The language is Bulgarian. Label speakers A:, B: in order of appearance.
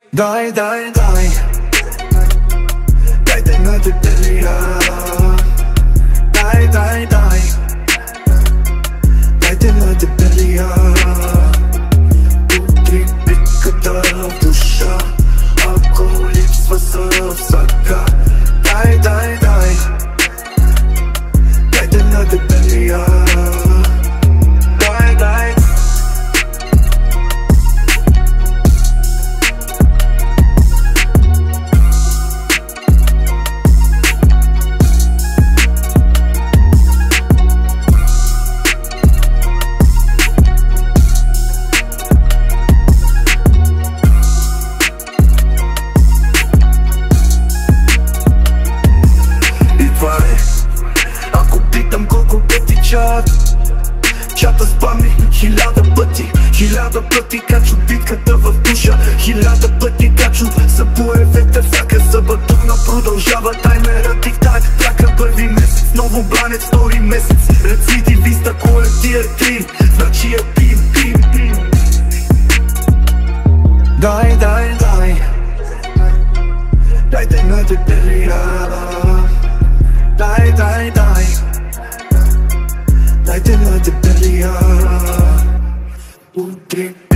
A: Dai, dai, dai, dai-te na debelia. Dai, dai, dai, dai-te na debelia. Utripicата в душа, ако липсва съвсака. Дай, дай, дай, дайте на дебелия. Дай, дай. Ако питам колко пъти чата спами 1000 пъти, 1000 пъти качу битката в душа, 1000 пъти качу за поевете, всяка събатовна продължава таймера тик-так, трака първи месец, ново банец, втори месец, рецидивиста, кой е тир 3, значи е пим, пим, пим. Дай, дай, дай, дайте на дебелия. Дай, дай, дай, дайте на дебелия. Утре